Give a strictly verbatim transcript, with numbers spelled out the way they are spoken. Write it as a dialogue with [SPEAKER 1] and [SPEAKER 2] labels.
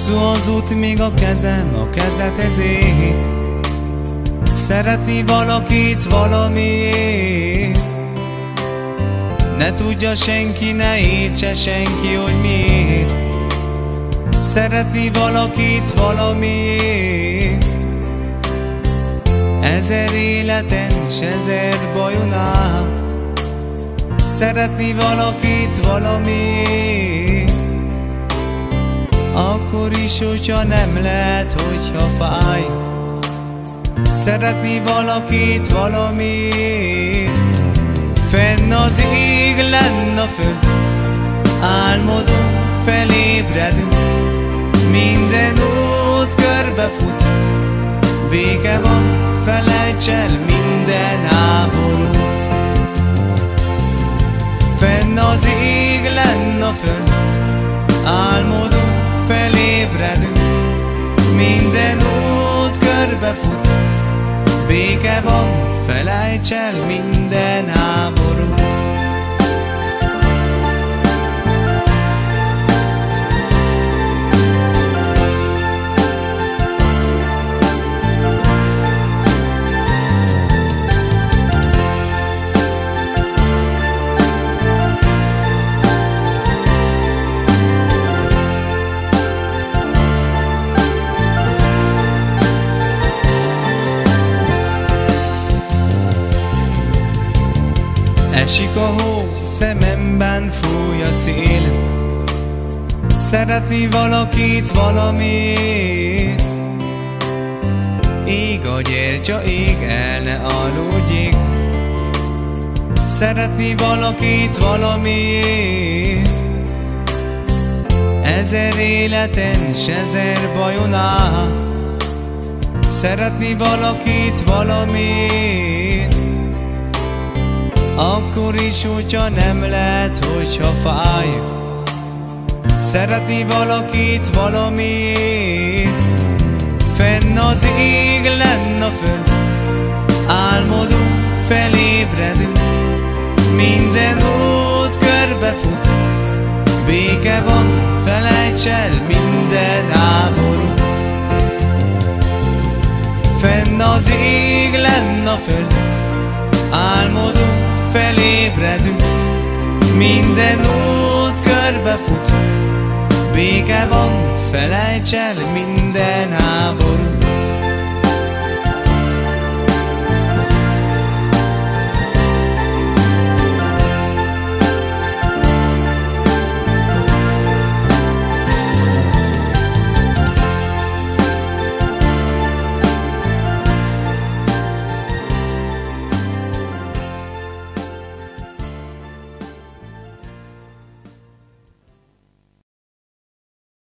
[SPEAKER 1] Hosszú az út, míg a kezem a kezedhez ér. Szeretni valakit valamiért, ne tudja senki, ne értse senki, hogy miért. Szeretni valakit valamiért, ezer életen s ezer bajon át. Szeretni valakit valamiért, akkor is, hogyha nem lehet, hogyha fáj. Szeretni valakit valamiért, fenn az ég, lenn a föld, álmodunk, felébredünk, minden út körbefut, béke van, felejts el minden háborút. Fenn az ég, lenn a föld, álmodunk, felébredünk, minden út körbefut, béke van, felejts el minden háborút. Esik a hó, szememben fúj a szél. Szeretni valakit valamiért, ég a gyertya, ég, el ne aludjék. Szeretni valakit valamiért, ezer életen s ezer bajon át. Szeretni valakit valamiért, akkor is, hogyha nem lehet, hogyha fáj. Szeretni valakit valamiért, fenn az ég, lenn a föld, álmodunk, felébredünk, minden út körbefut, béke van, felejts el minden háborút. Fenn az ég, lenn a föld, álmodunk, felébredünk, minden út körbefut, béke van, felejts el minden háborút.